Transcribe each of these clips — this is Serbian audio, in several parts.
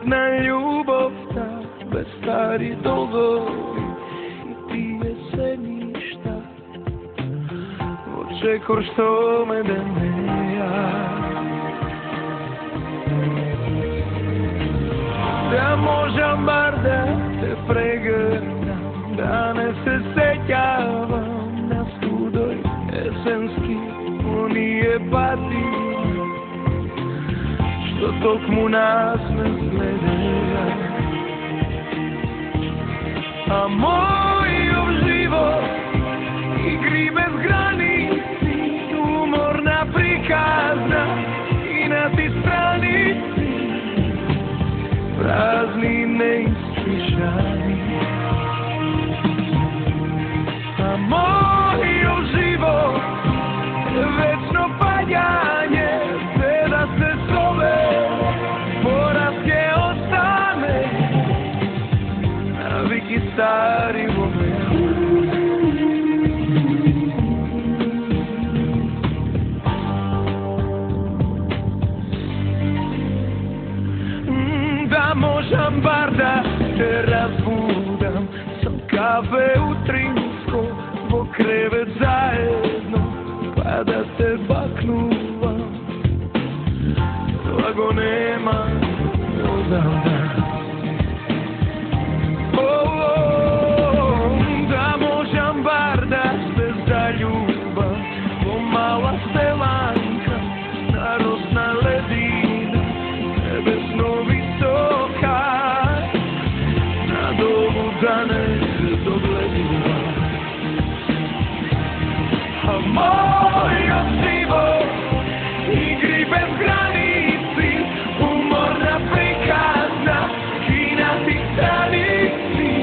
Prvotna ljubav, ta bez stari dogovi i prije se ništa. Očekor što me da ne ja. Da možem bar da te pregrtam, da ne se sećavam na studoj jesenski unije pati, što tok mu nas ne gleda. A moj život igri bez granici, umorna prikazna i na ti stranici prazni neispričani. A moj život večno padjanje, sve da se zove poraske ostane, naviki stari moment. Da možem bar da te razbudam, sam kafe u Trinsko, zbog krevet zajedno, pa da te baknuvam, lago nema odavda. Da možem bar da se zaljubam, pomala stelanka, narosna ledina, nebesno visoka, na dobu da ne dogledila. A moj život igri bez granici, umorna prikazna i na ti stranici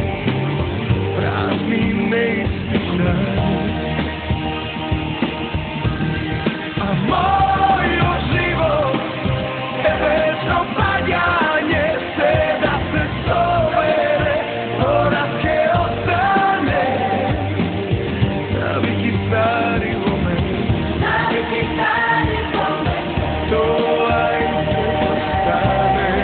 prazni neispričani. A moj život je večno padjanje, sve da se zove poraske ostane, naviki stari moment. Naviki stari moment. To ajde ostane.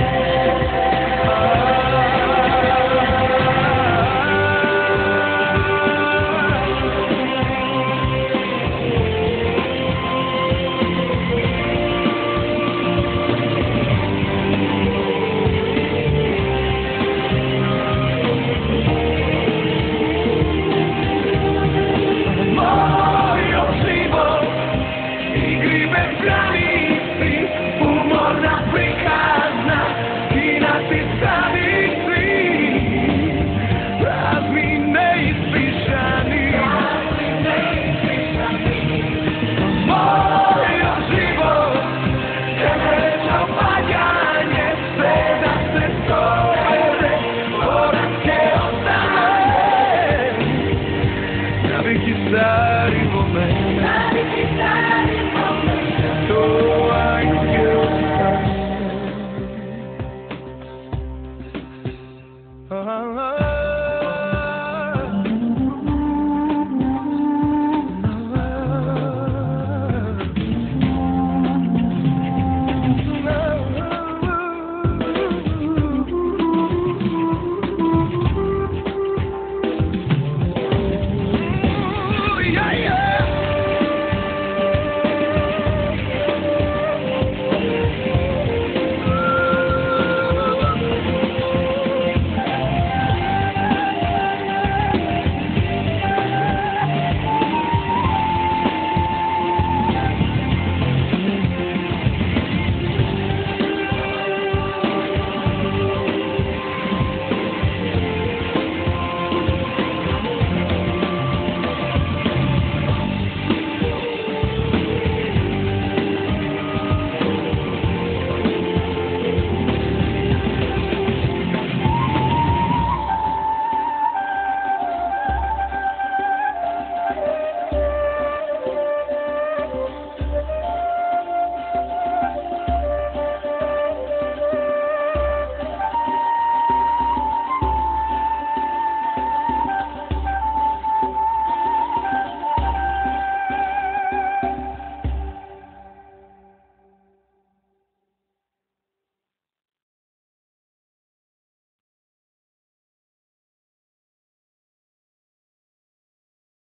Moj život igri bez granici, umorna prikazna i na ti strani